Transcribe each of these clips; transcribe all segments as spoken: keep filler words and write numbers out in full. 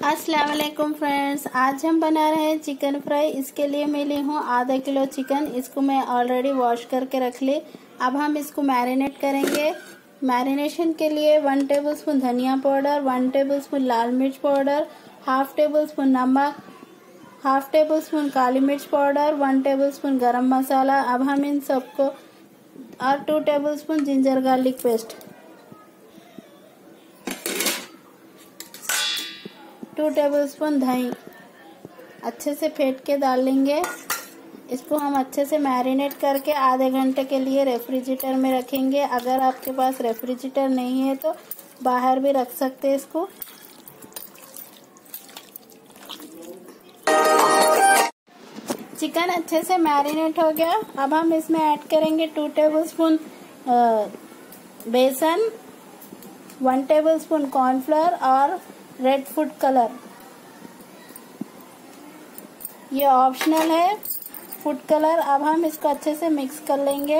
अस्सलाम वालेकुम फ्रेंड्स, आज हम बना रहे हैं चिकन फ्राई। इसके लिए मैं ली हूँ आधा किलो चिकन। इसको मैं ऑलरेडी वॉश करके रख ली। अब हम इसको मैरिनेट करेंगे। मैरिनेशन के लिए वन टेबलस्पून धनिया पाउडर, वन टेबलस्पून लाल मिर्च पाउडर, हाफ टेबलस्पून नमक, हाफ टेबल स्पून काली मिर्च पाउडर, वन टेबल स्पून गरम मसाला। अब हम इन सबको और two tablespoon ginger garlic paste, two tablespoon दही अच्छे से फेंट के डाल लेंगे। इसको हम अच्छे से मैरिनेट करके आधे घंटे के लिए रेफ्रिजरेटर में रखेंगे। अगर आपके पास रेफ्रिजरेटर नहीं है तो बाहर भी रख सकते हैं इसको। चिकन अच्छे से मैरिनेट हो गया। अब हम इसमें ऐड करेंगे टू टेबल स्पून बेसन, वन टेबल स्पून कॉर्नफ्लोर और रेड फूड कलर। ये ऑप्शनल है फूड कलर। अब हम इसको अच्छे से मिक्स कर लेंगे।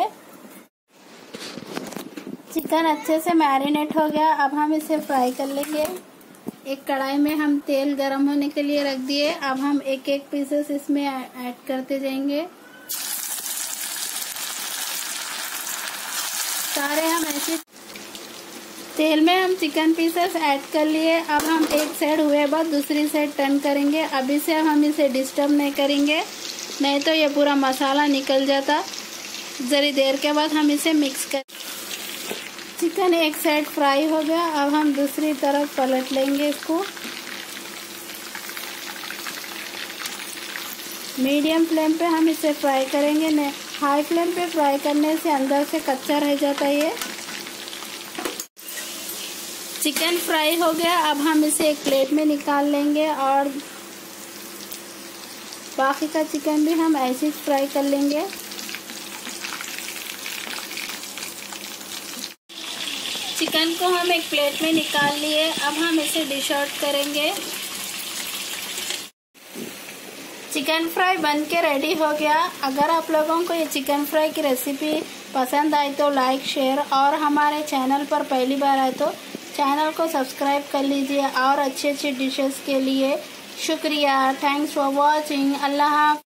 चिकन अच्छे से मैरिनेट हो गया। अब हम इसे फ्राई कर लेंगे। एक कढ़ाई में हम तेल गरम होने के लिए रख दिए। अब हम एक एक पीसेस इसमें ऐड करते जाएंगे। सारे हम ऐसे तेल में हम चिकन पीसेस ऐड कर लिए। अब हम एक साइड हुए बाद दूसरी साइड टर्न करेंगे। अभी से हम इसे डिस्टर्ब नहीं करेंगे, नहीं तो ये पूरा मसाला निकल जाता। जरी देर के बाद हम इसे मिक्स कर चिकन एक साइड फ्राई हो गया। अब हम दूसरी तरफ पलट लेंगे इसको। मीडियम फ्लेम पे हम इसे फ्राई करेंगे, नहीं हाई फ्लेम पे फ्राई करने से अंदर से कच्चा रह जाता है ये। चिकन फ्राई हो गया। अब हम इसे एक प्लेट में निकाल लेंगे और बाकी का चिकन भी हम ऐसे ही फ्राई कर लेंगे। चिकन को हम एक प्लेट में निकाल लिए। अब हम इसे डिश आउट करेंगे। चिकन फ्राई बन के रेडी हो गया। अगर आप लोगों को ये चिकन फ्राई की रेसिपी पसंद आई तो लाइक, शेयर और हमारे चैनल पर पहली बार आए तो चैनल को सब्सक्राइब कर लीजिए। और अच्छी अच्छी डिशेस के लिए शुक्रिया। Thanks for watching. अल्लाह हाफ़िज़।